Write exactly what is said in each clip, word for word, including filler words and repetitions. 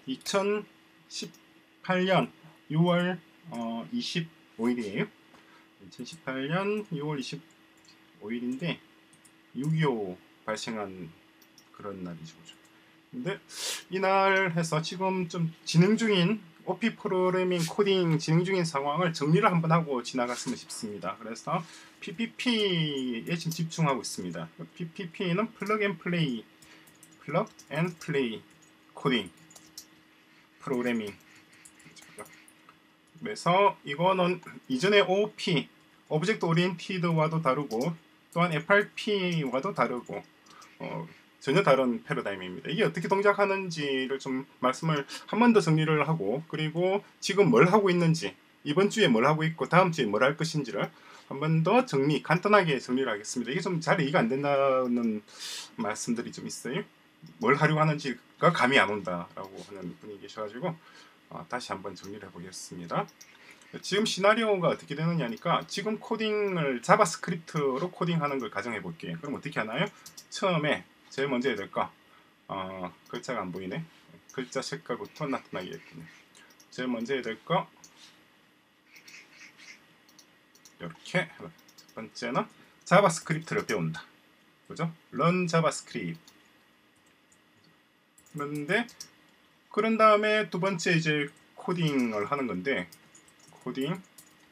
이천십팔 년 유월 어, 이십오 일이에요. 이천십팔 년 유월 이십오 일인데 육이오 발생한 그런 날이죠. 근데 이날 해서 지금 좀 진행 중인 오피 프로그래밍 코딩 진행 중인 상황을 정리를 한번 하고 지나갔으면 싶습니다. 그래서 피피피에 지금 집중하고 있습니다. 피피피는 플러그 앤 플레이, 플러그 앤 플레이 코딩 프로그래밍. 그래서 이거는 이전에 오오피, 오브젝트 오리엔티드와도 다르고 또한 에프알피와도 다르고 어, 전혀 다른 패러다임입니다. 이게 어떻게 동작하는지를 좀 말씀을 한 번 더 정리를 하고, 그리고 지금 뭘 하고 있는지, 이번 주에 뭘 하고 있고 다음 주에 뭘 할 것인지를 한 번 더 정리, 간단하게 정리를 하겠습니다. 이게 좀 잘 이해가 안 된다는 말씀들이 좀 있어요. 뭘 하려고 하는지가 감이 안 온다라고 하는 분이 계셔가지고 어, 다시 한번 정리를 해보겠습니다. 지금 시나리오가 어떻게 되느냐니까, 지금 코딩을 자바스크립트로 코딩하는 걸 가정해 볼게요. 그럼 어떻게 하나요? 처음에 제일 먼저 해야 될 거, 어, 글자가 안 보이네. 글자 색깔부터 나타나겠군요. 제일 먼저 해야 될 거, 이렇게. 첫 번째는 자바스크립트를 배운다. 그죠? run 자바스크립트. 그런데 그런 다음에 두 번째 이제 코딩을 하는 건데, 코딩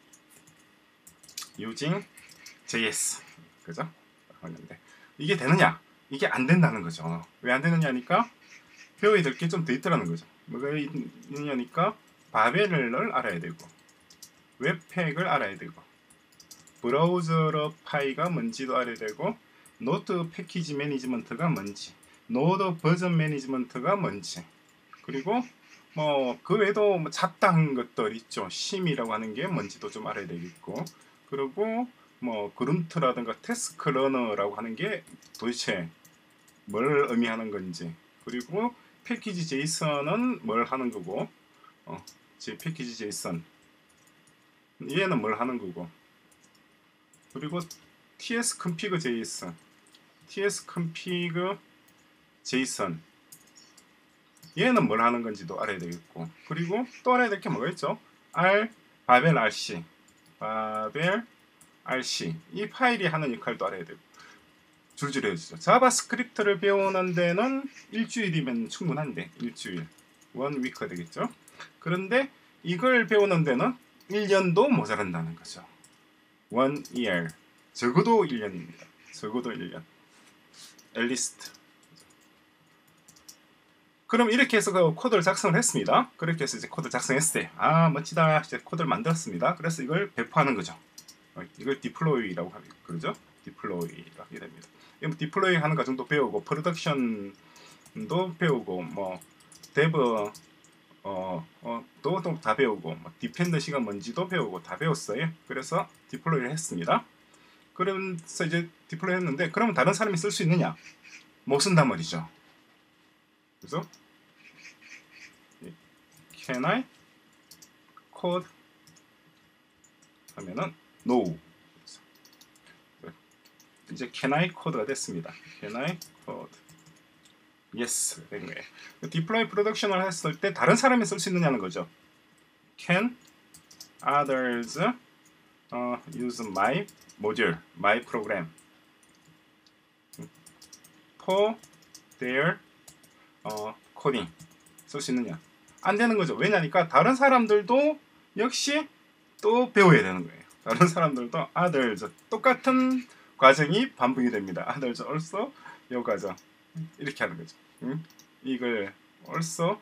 using 제이에스, 그죠? 하는데 이게 되느냐? 이게 안 된다는 거죠. 왜 안 되느냐니까 배워야 될 게 좀 더 있더라는 거죠. 뭐가 있느냐니까 바벨을 알아야 되고, 웹팩을 알아야 되고, 브라우저 파이가 뭔지도 알아야 되고, 노트 패키지 매니지먼트가 뭔지, 노드 버전 매니지먼트가 뭔지, 그리고 뭐 그 외에도 뭐 잡다한 것들 있죠. 심이라고 하는 게 뭔지도 좀 알아야 되겠고, 그리고 뭐 그룬트라든가 태스크 러너라고 하는 게 도대체 뭘 의미하는 건지, 그리고 패키지 제이슨은 뭘 하는 거고, 어, 제 패키지 제이슨 얘는 뭘 하는 거고, 그리고 티에스 config 제이슨, 티에스 config 제이슨 얘는 뭘 하는 건지도 알아야 되겠고, 그리고 또 알아야 될 게 뭐가 있죠? R, 바벨 알씨, 바벨 알씨 이 파일이 하는 역할도 알아야 되고, 줄줄이 해주죠. 자바스크립트를 배우는 데는 일주일이면 충분한데, 일주일, 원 위크가 되겠죠. 그런데 이걸 배우는 데는 일 년도 모자란다는 거죠. one year, 적어도 일 년입니다. 적어도 일 년. 앨리스트. 그럼 이렇게 해서 그 코드를 작성을 했습니다. 그렇게 해서 이제 코드 작성했어요. 아, 멋지다. 이제 코드를 만들었습니다. 그래서 이걸 배포하는 거죠. 이걸 디플로이라고 하죠. 그러죠? 디플로이라고 하게 됩니다. 디플로이 하는 과정도 배우고, 프로덕션도 배우고, 뭐 데브 어, 어, 또 다 배우고, 뭐 디펜던시가 뭔지도 배우고 다 배웠어요. 그래서 디플로이를 했습니다. 그래서 이제 디플로이 했는데, 그러면 다른 사람이 쓸 수 있느냐? 못 쓴단 말이죠. 그래서 Can I code 하면은 No. 이제 Can I code가 됐습니다. Can I code? Yes. 된 거예요. 디플로이 프로덕션을 했을 때 다른 사람이 쓸 수 있느냐는 거죠. Can others uh, use my module, my program for their uh, coding? 쓸 수 있느냐? 안 되는 거죠. 왜냐니까 다른 사람들도 역시 또 배워야 되는 거예요. 다른 사람들도 others, 똑같은 과정이 반복이 됩니다. others also, 이 과정 이렇게 하는 거죠. 응? 이걸 also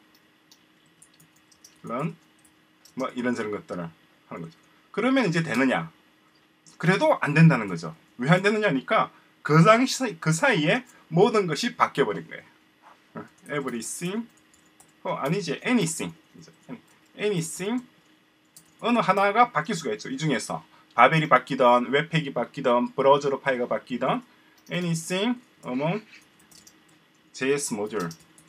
run 뭐 이런저런 것들을 하는 거죠. 그러면 이제 되느냐? 그래도 안 된다는 거죠. 왜 안 되느냐니까 그, 사이, 그 사이에 모든 것이 바뀌어 버린 거예요. everything 어, 아니지 anything anything 어느 하나가 바뀔 수가 있죠. 이 중에서 바벨이 바뀌던, 웹팩이 바뀌던, 브라우저로 파일가 바뀌던 anything among 제이에스 모듈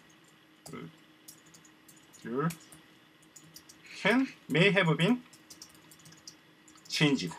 can may have been changed.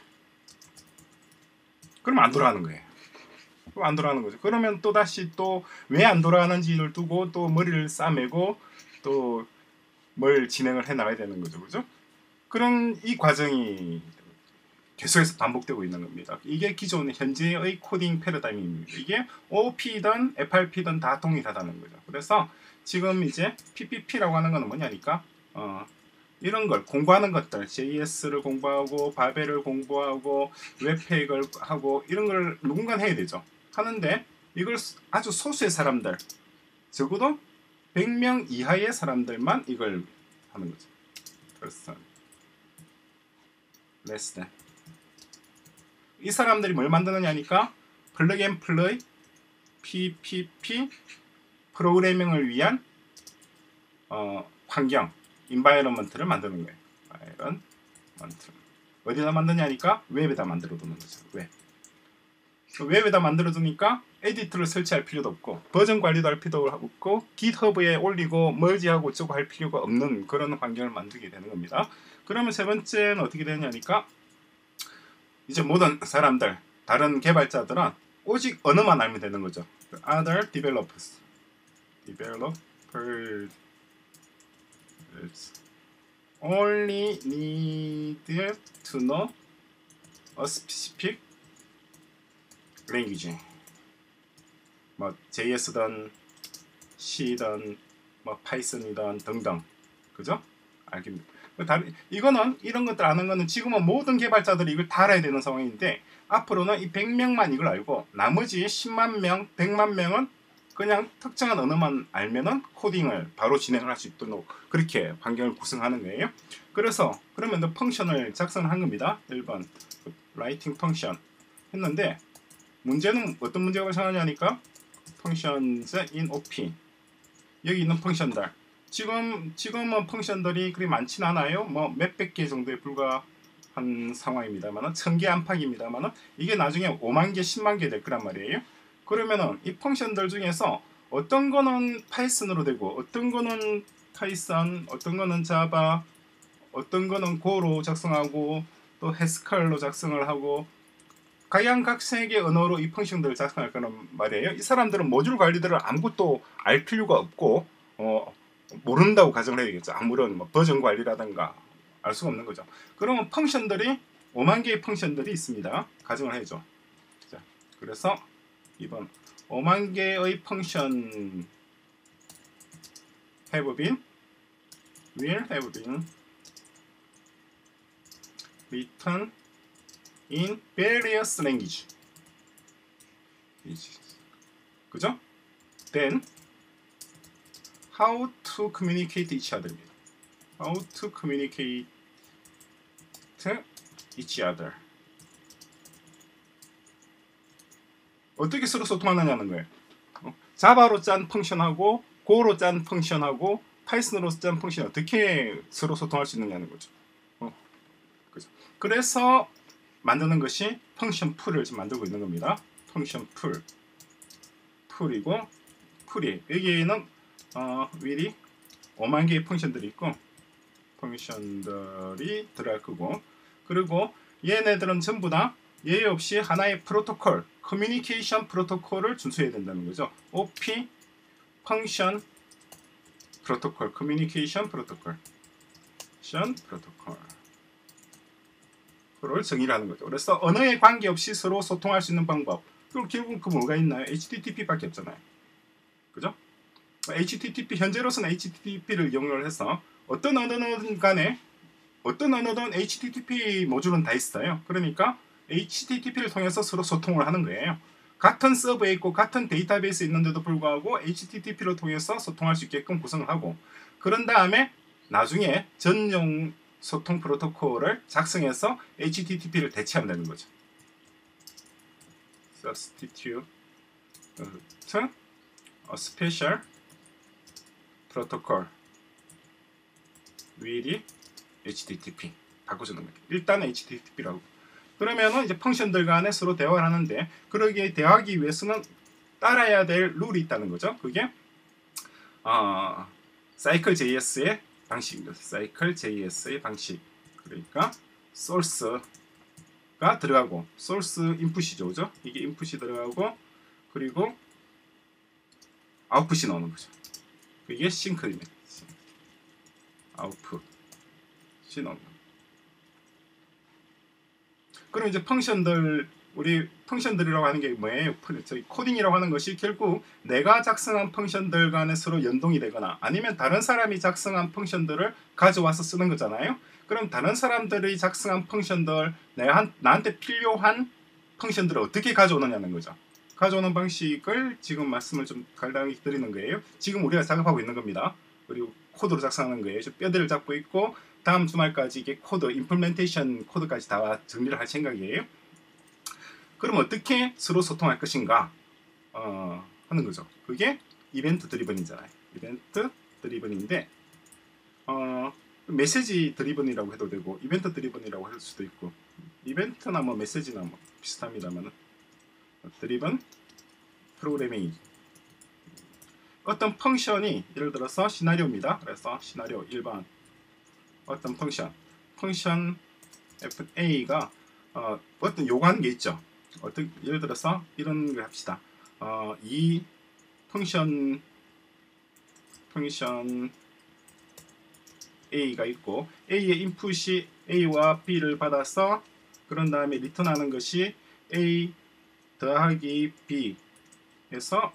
그럼 안 돌아가는 거예요. 안 돌아가는 거죠. 그러면 또 다시 또 왜 안 돌아가는지를 두고 또 머리를 싸매고 또 뭘 진행을 해 나가야 되는 거죠, 그죠? 그런 이 과정이 계속해서 반복되고 있는 겁니다. 이게 기존 현재의 코딩 패러다임입니다. 이게 오오피든 에프알피든 다 동일하다는 거죠. 그래서 지금 이제 피피피라고 하는 거는 뭐냐니까 어, 이런 걸 공부하는 것들, 제이에스를 공부하고 바벨을 공부하고 웹팩을 하고 이런 걸 누군가 해야 되죠. 하는데 이걸 아주 소수의 사람들, 적어도 백 명 이하의 사람들만 이걸 하는 거죠. 그래서 less than. 이 사람들이 뭘 만드느냐니까 플러그 앤 플레이 피피피 프로그래밍을 위한 어, 환경 인바이러먼트를 만드는 거예요. 인바이러먼트. 어디다 만드냐니까 웹에다 만들어 두는 거죠. 웹. 웹에다 만들어 두니까 에디터를 설치할 필요도 없고 버전 관리도 할 필요도 없고 깃허브에 올리고 머지하고 어쩌고 할 필요가 없는 그런 환경을 만들게 되는 겁니다. 그러면 세 번째는 어떻게 되냐니까 이제 모든 사람들, 다른 개발자들은 오직 언어만 알면 되는 거죠. Other developers, developers only need to know a specific language. 뭐 제이에스든 C든 뭐 파이썬이든 등등, 그죠? 알겠습니다. 다른, 이거는 이런 것들 아는 거는 지금은 모든 개발자들이 이걸 다 알아야 되는 상황인데 앞으로는 이 백 명만 이걸 알고 나머지 십만 명, 백만 명은 그냥 특정한 언어만 알면은 코딩을 바로 진행을 할 수 있도록 그렇게 환경을 구성하는 거예요. 그래서 그러면 또 펑션을 작성을 한 겁니다. 일 번 writing 펑션 했는데 문제는 어떤 문제가 발생하냐니까 functions in 오피 여기 있는 펑션들 지금 지금은 펑션들이 그리 많진 않아요. 뭐 몇백 개 정도에 불과한 상황입니다만은 천 개 안팎입니다만은 이게 나중에 오만 개, 십만 개 될 거란 말이에요. 그러면은 이 펑션들 중에서 어떤 거는 파이썬으로 되고 어떤 거는 파이썬, 어떤 거는 자바, 어떤 거는 고로 작성하고 또 해스칼로 작성을 하고 각양각색의 언어로 이 펑션들을 작성할 거란 말이에요. 이 사람들은 모듈 관리들을 아무것도 알 필요가 없고 어, 모른다고 가정을 해야겠죠. 아무런 뭐 버전 관리라든가 알 수가 없는 거죠. 그러면 펑션들이 오만 개의 펑션들이 있습니다. 가정을 해야죠. 자, 그래서 이번 오만 개의 펑션 have been, will have been written in various language. 그죠? Then how to communicate each other입니다. How to communicate each other. 어떻게 서로 소통하느냐는 거예요. 어? 자바로 짠 펑션하고 고로 짠 펑션하고 파이썬으로 짠 펑션이 어떻게 서로 소통할 수 있느냐는 거죠. 어? 그죠? 그래서 만드는 것이 펑션 풀을 지금 만들고 있는 겁니다. 펑션 풀 풀이고 풀이 여기에는 어, will이 오만 개의 펑션들이 있고 펑션들이 들어갈 거고 그리고 얘네들은 전부 다 예외 없이 하나의 프로토콜, 커뮤니케이션 프로토콜을 준수해야 된다는 거죠. 오피 펑션 프로토콜, 커뮤니케이션 프로토콜, 션 프로토콜 를 정의를 하는 거죠. 그래서 언어에 관계없이 서로 소통할 수 있는 방법. 그럼 결국 그 뭐가 있나요? 에이치티티피밖에 없잖아요. 그죠? 에이치티티피 현재로서는 에이치티티피를 이용을 해서 어떤 언어든 간에 어떤 언어든 에이치티티피 모듈은 다 있어요. 그러니까 에이치티티피를 통해서 서로 소통을 하는 거예요. 같은 서버에 있고 같은 데이터베이스에 있는데도 불구하고 에이치티티피를 통해서 소통할 수 있게끔 구성을 하고 그런 다음에 나중에 전용 소통 프로토콜을 작성해서 에이치티티피를 대체하면 되는 거죠. Substitute a special protocol with 에이치티티피 바꿔주는 거예요. 일단 에이치티티피라고. 그러면은 이제 펑션들 간에 서로 대화를 하는데 그러기에 대화하기 위해서는 따라야 될 룰이 있다는 거죠. 그게 어, 사이클 제이에스의 방식입니다. 사이클 제이에스의 방식. 그러니까 source가 들어가고 source 인풋이죠. 그죠? 이게 인풋이 들어가고 그리고 아웃풋이 나오는 거죠. 이게 싱크입니다. 아웃풋이 나옵니다. 그럼 이제 펑션들, 우리 펑션들이라고 하는 게 뭐예요? 저희 코딩이라고 하는 것이 결국 내가 작성한 펑션들 간에 서로 연동이 되거나 아니면 다른 사람이 작성한 펑션들을 가져와서 쓰는 거잖아요. 그럼 다른 사람들이 작성한 펑션들, 내가 나한테 필요한 펑션들을 어떻게 가져오느냐는 거죠. 가져오는 방식을 지금 말씀을 좀 간단히 드리는 거예요. 지금 우리가 작업하고 있는 겁니다. 그리고 코드로 작성하는 거예요. 뼈대를 잡고 있고 다음 주말까지 이게 코드, 임플멘테이션 코드까지 다 정리를 할 생각이에요. 그럼 어떻게 서로 소통할 것인가 어, 하는 거죠. 그게 이벤트 드리븐이잖아요. 이벤트 드리븐인데 어, 메시지 드리븐이라고 해도 되고 이벤트 드리븐이라고 할 수도 있고 이벤트나 뭐 메시지나 뭐 비슷합니다만 드리븐 프로그래밍이 어떤 펑션이 예를 들어서 시나리오입니다. 그래서 시나리오 일 번 어떤 펑션 펑션 에프에이가 어, 어떤 요구하는 게 있죠. 어떤 예를 들어서 이런 걸 합시다. 어, 이 펑션 펑션 A가 있고 A의 인풋이 A와 B를 받아서 그런 다음에 리턴하는 것이 A 더하기 B에서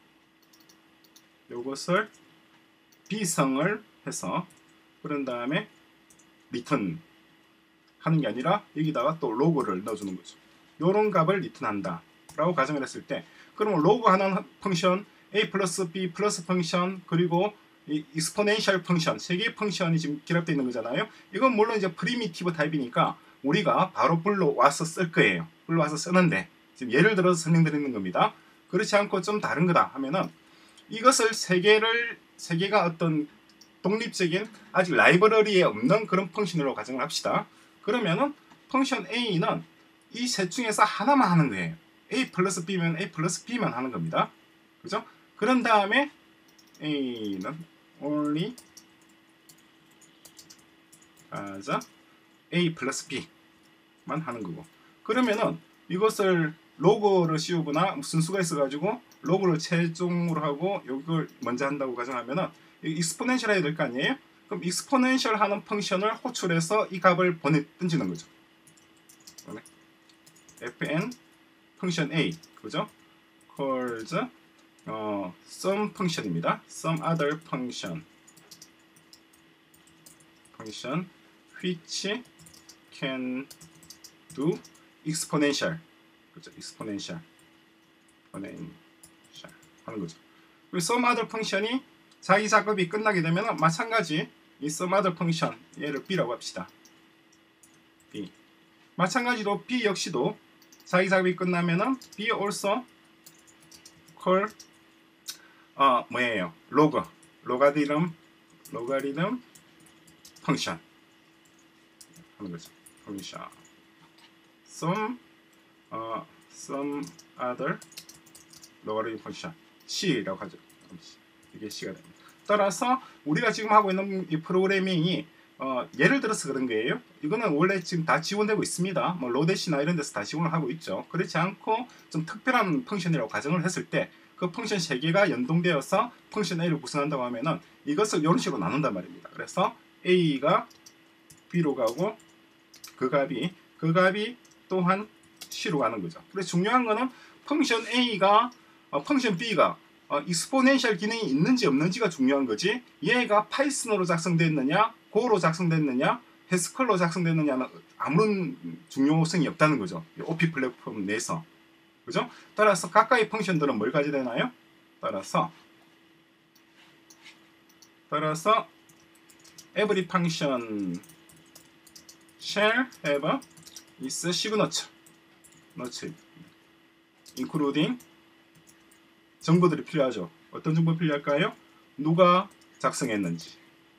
요것을 B성을 해서 그런 다음에 리턴 하는 게 아니라 여기다가 또 로그를 넣어주는 거죠. 요런 값을 리턴한다 라고 가정을 했을 때 그러면 로그 하는 펑션 A 플러스 B 플러스 펑션 그리고 이 익스포넨셜 펑션 세 개의 펑션이 지금 결합되어 있는 거잖아요. 이건 물론 이제 프리미티브 타입이니까 우리가 바로 불러와서 쓸 거예요. 불러와서 쓰는데 지금 예를 들어서 설명드리는 겁니다. 그렇지 않고 좀 다른 거다 하면은 이것을 세 개를 세 개가 어떤 독립적인 아직 라이브러리에 없는 그런 펑션으로 가정을 합시다. 그러면은 펑션 A는 이 셋 중에서 하나만 하는 거예요. A 플러스 B면 A 플러스 B만 하는 겁니다. 그죠? 그런 다음에 A는 only as A 플러스 B만 하는 거고 그러면은 이것을 로그를 씌우거나 무슨 수가 있어가지고 로그를 최종으로 하고 이걸 먼저 한다고 가정하면은 익스포넨셜 해야 될 거 아니에요? 그럼 익스포넨셜 하는 펑션을 호출해서 이 값을 보내 던지는 거죠. fn 펑션 a 그죠? calls 어, some 펑션입니다. some other function function which can do exponential 그죠? exponential exponential 하는 거죠. 그리고 some other 펑션이 자기 작업이 끝나게 되면 마찬가지 이 some other 펑션 얘를 b라고 합시다. b 마찬가지로 b 역시도 자기 작업이 끝나면은 b also call 어 뭐예요? 로그 로가리즘 로가리즘 펑션 하는 거죠. 펑션 some 어 some other 로가리즘 펑션 c라고 하죠. 이게 c가 됩니다. 따라서 우리가 지금 하고 있는 이 프로그래밍이 어, 예를 들어서 그런 거예요. 이거는 원래 지금 다 지원되고 있습니다. 뭐 로데시나 이런 데서 다 지원을 하고 있죠. 그렇지 않고 좀 특별한 펑션이라고 가정을 했을 때 그 펑션 세 개가 연동되어서 펑션 A를 구성한다고 하면은 이것을 이런 식으로 나눈단 말입니다. 그래서 A가 B로 가고 그 값이 그 값이 또한 C로 가는 거죠. 그래서 중요한 거는 펑션 A가 어, 펑션 B가 어, 익스포넨셜 기능이 있는지 없는지가 중요한 거지 얘가 파이썬으로 작성됐느냐 고로 작성됐느냐 해스컬로 작성됐느냐는 아무런 중요성이 없다는 거죠. 오피 플랫폼 내에서 그죠? 따라서 각각의 펑션들은 뭘 가져야 되나요? 따라서 따라서 every function shall have its signature including 정보들이 필요하죠. 어떤 정보 필요할까요? 누가 작성했는지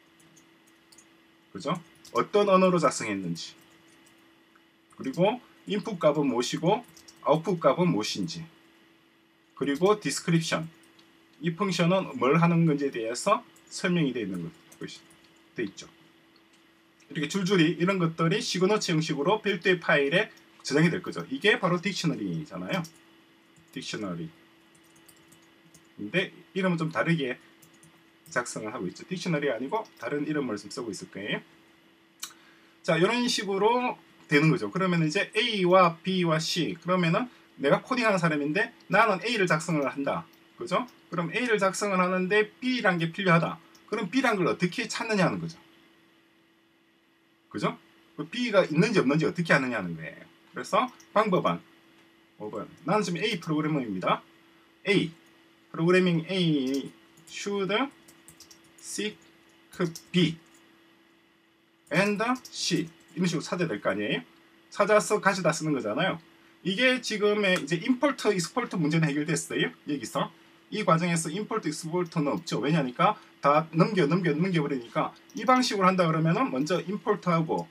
그죠? 어떤 언어로 작성했는지 그리고 인풋 값은 무엇이고 아웃풋 값은 무엇인지 그리고 디스크립션 이 펑션은 뭘 하는 건지에 대해서 설명이 되어 있는 것이 되어 있죠. 이렇게 줄줄이 이런 것들이 시그너처 형식으로 별도의 파일에 저장이 될 거죠. 이게 바로 딕셔너리잖아요. 딕셔너리. 근데 이름은 좀 다르게 작성을 하고 있죠. 딕셔너리 아니고 다른 이름을 좀 쓰고 있을 거예요. 자, 이런 식으로 되는 거죠. 그러면 이제 A와 B와 C, 그러면은 내가 코딩하는 사람인데 나는 A를 작성을 한다. 그죠? 그럼 A를 작성을 하는데 B란 게 필요하다. 그럼 B란 걸 어떻게 찾느냐 하는 거죠. 그죠? 그 B가 있는지 없는지 어떻게 하느냐 하는 거예요. 그래서 방법은 오 번. 나는 지금 A 프로그래머입니다. A. 프로그래밍 A should seek B and C. 이런 식으로 찾아야 될 거 아니에요? 찾아서 가져다 쓰는 거잖아요. 이게 지금의 이제 임포트, 익스포트 문제는 해결됐어요. 여기서. 이 과정에서 임포트, 익스포트는 없죠. 왜냐니까 다 넘겨, 넘겨, 넘겨버리니까 이 방식으로 한다 그러면은 먼저 임포트하고,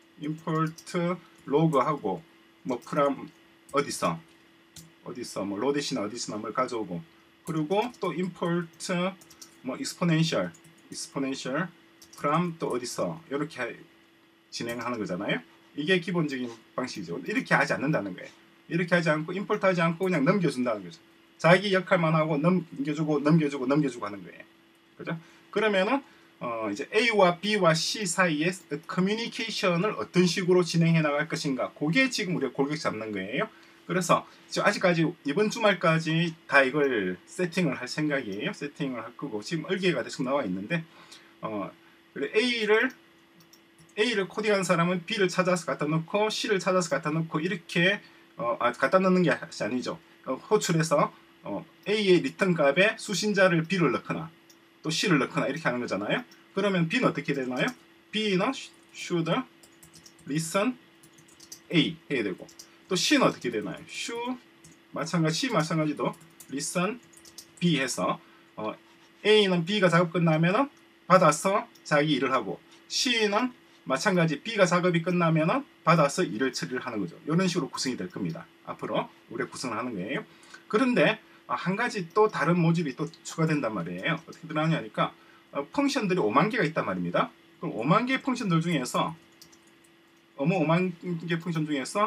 임포트 로그하고, 뭐, 프람, 어디서, 어디서, 뭐, 로데시나 어디서나 뭘 가져오고, 그리고 또 임포트, 뭐, 익스포넨셜, 익스포넨셜, 프람 또 어디서, 이렇게 진행하는 거잖아요. 이게 기본적인 방식이죠. 이렇게 하지 않는다는 거예요. 이렇게 하지 않고 임포트 하지 않고 그냥 넘겨준다는 거죠. 자기 역할만 하고 넘겨주고 넘겨주고 넘겨주고 하는 거예요. 그죠? 그러면은 어 이제 A와 B와 C 사이의 커뮤니케이션을 어떤 식으로 진행해 나갈 것인가, 그게 지금 우리가 골격 잡는 거예요. 그래서 지금 아직까지 이번 주말까지 다 이걸 세팅을 할 생각이에요. 세팅을 할 거고 지금 얼개가 계속 나와 있는데 어 A를 A를 코딩한 사람은 B를 찾아서 갖다 놓고 C를 찾아서 갖다 놓고 이렇게 어, 아, 갖다 넣는 게 아니죠. 어, 호출해서 어, A의 리턴 값에 수신자를 B를 넣거나 또 C를 넣거나 이렇게 하는 거잖아요. 그러면 B는 어떻게 되나요? B는 should listen A 해야 되고, 또 C는 어떻게 되나요? should 마찬가지 C 마찬가지도 listen B 해서 어, A는 B가 작업 끝나면은 받아서 자기 일을 하고, C는 마찬가지 B가 작업이 끝나면은 받아서 일을 처리를 하는 거죠. 이런 식으로 구성이 될 겁니다. 앞으로 우리가 구성을 하는 거예요. 그런데 한 가지 또 다른 모듈이 또 추가된단 말이에요. 어떻게 들어가냐니까 어, 펑션들이 오만 개가 있단 말입니다. 그럼 오만 개의 펑션들 중에서 어머 오만 개 펑션 중에서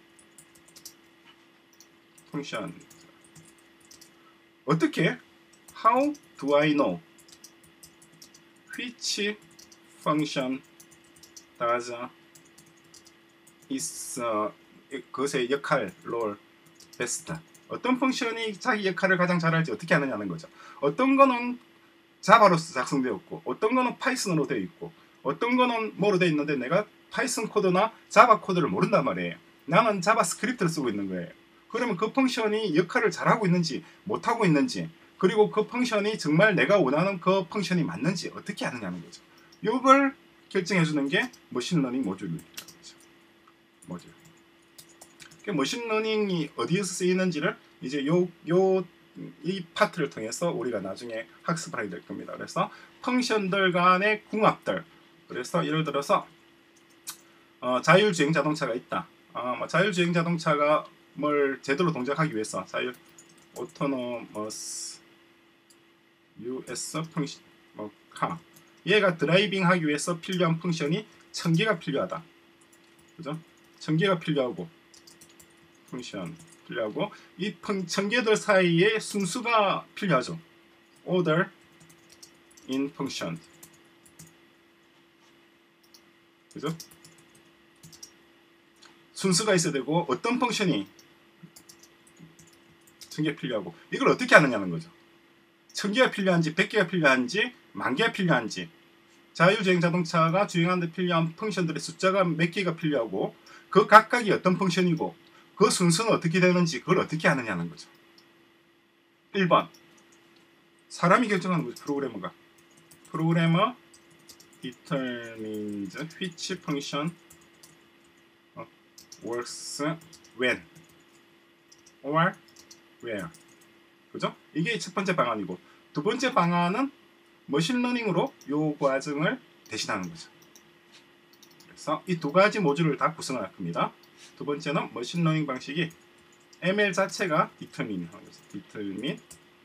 펑션 어떻게 How do I know which function does is uh, 그것의 역할, 롤, 베스트. 어떤 펑션이 자기 역할을 가장 잘할지 어떻게 하느냐는 거죠. 어떤 거는 자바로 작성되었고, 어떤 거는 파이썬으로 되어 있고, 어떤 거는 뭐로 되어 있는데 내가 파이썬 코드나 자바 코드를 모른단 말이에요. 나는 자바스크립트를 쓰고 있는 거예요. 그러면 그 펑션이 역할을 잘하고 있는지 못하고 있는지, 그리고 그 펑션이 정말 내가 원하는 그 펑션이 맞는지 어떻게 하느냐는 거죠. 이걸 결정해주는 게 머신러닝 모듈이라는 거죠. 모듈. 머신러닝이 어디에서 쓰이는지를 이제 요, 요, 이 파트를 통해서 우리가 나중에 학습을 하게 될 겁니다. 그래서 펑션들 간의 궁합들. 그래서 예를 들어서 어, 자율주행 자동차가 있다. 어, 뭐 자율주행 자동차가 뭘 제대로 동작하기 위해서 자율 오토노머스 유에스 펑션 뭐 카 얘가 드라이빙 하기 위해서 필요한 펑션이 천 개가 필요하다. 그죠? 천 개가 필요하고 펑션 필요하고 이 천 개들 사이에 순수가 필요하죠. order in function. 그죠? 순수가 있어야 되고 어떤 펑션이 천 개 필요하고 이걸 어떻게 하느냐는 거죠. 천 개가 필요한지 백 개가 필요한지 만 개가 필요한지 자율주행 자동차가 주행하는 데 필요한 펑션들의 숫자가 몇 개가 필요하고 그 각각이 어떤 펑션이고 그 순서는 어떻게 되는지 그걸 어떻게 하느냐는 거죠. 일 번 사람이 결정하는 거죠. 프로그래머가. 프로그래머 determines which function works when or where. 그죠? 이게 첫 번째 방안이고 두 번째 방안은 머신러닝으로 이 과정을 대신하는 거죠. 그래서 이 두 가지 모듈을 다 구성을 할 겁니다. 두 번째는 머신러닝 방식이 엠엘 자체가 determine 하는 거죠. determine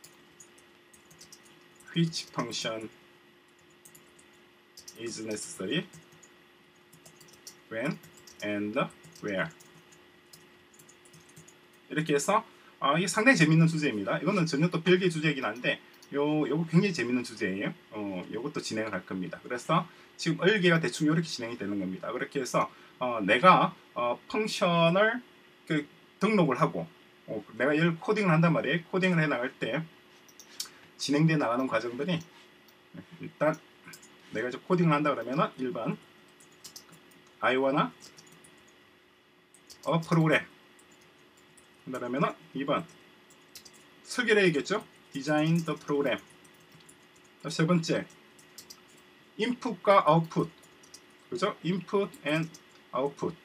which function is necessary when and where. 이렇게 해서 아, 이게 상당히 재밌는 주제입니다. 이거는 전혀 또 별개의 주제이긴 한데 요 요거 굉장히 재밌는 주제예요. 어, 요것도 진행을 할 겁니다. 그래서 지금 얼개가 대충 이렇게 진행이 되는 겁니다. 그렇게 해서 어, 내가 어, 펑션을 그 등록을 하고 어, 내가 이걸 코딩을 한단 말이에요. 코딩을 해 나갈 때 진행돼 나가는 과정들이 일단 내가 이제 코딩을 한다 그러면은 일 번 I wanna a program 그러면은 이 번 설계해야겠죠. Design the program. 세 번째 input과 output 그죠? input and output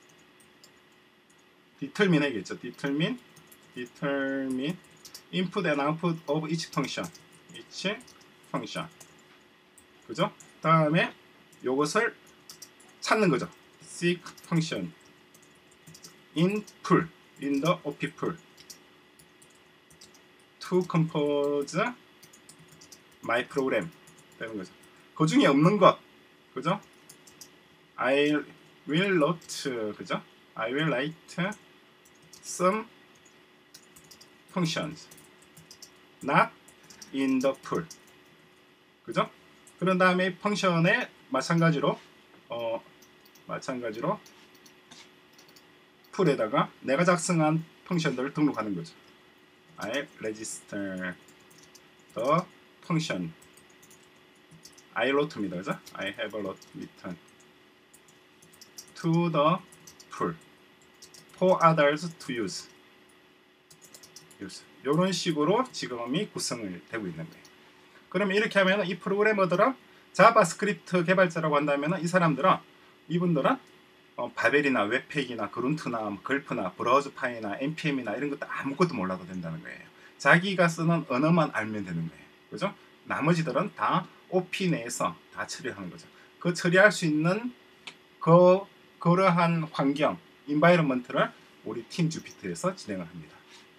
determine 해야겠죠. determine determine input and output of each function each function 그죠? 다음에 요것을 찾는 거죠. seek function in pool in the 오피 pool to compose my program 되는 거죠. 그 중에 없는 것 그죠? I will write 그죠? I will write some functions not in the pool 그죠? 그런 다음에 펑션에 마찬가지로 어 마찬가지로 풀에다가 내가 작성한 펑션들을 등록하는 거죠. I register the function I wrote입니다. 그죠? I have wrote written to the pool for others to use. use. 이런 식으로 지금이 구성이 되고 있는 거예요. 그러면 이렇게 하면 이 프로그래머들은 자바스크립트 개발자라고 한다면 이 사람들은 이분들은 어, 바벨이나 웹팩이나 그룬트나 걸프나 브라우저파이나 엔피엠이나 이런 것도 아무것도 몰라도 된다는 거예요. 자기가 쓰는 언어만 알면 되는 거예요. 그죠? 나머지들은 다 오피 내에서 다 처리하는 거죠. 그 처리할 수 있는 그 그러한 환경, 인바이러먼트를 우리 팀 주피터에서 진행을 합니다.